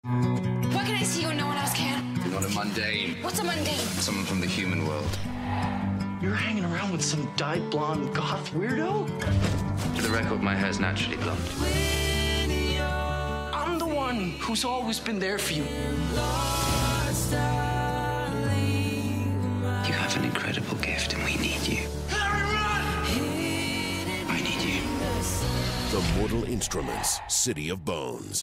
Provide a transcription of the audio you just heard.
What can I see when no one else can? You're not a mundane. What's a mundane? Someone from the human world. You're hanging around with some dyed blonde goth weirdo? For the record, my hair's naturally blonde. I'm the one who's always been there for you. You have an incredible gift, and we need you. I need you. The Mortal Instruments, City of Bones.